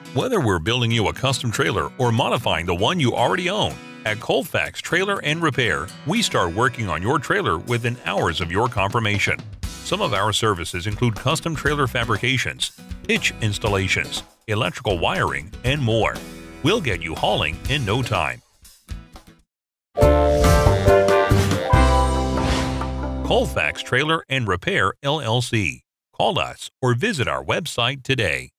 Whether we're building you a custom trailer or modifying the one you already own, at Colfax Trailer and Repair, we start working on your trailer within hours of your confirmation. Some of our services include custom trailer fabrications, hitch installations, electrical wiring, and more. We'll get you hauling in no time. Colfax Trailer and Repair, LLC. Call us or visit our website today.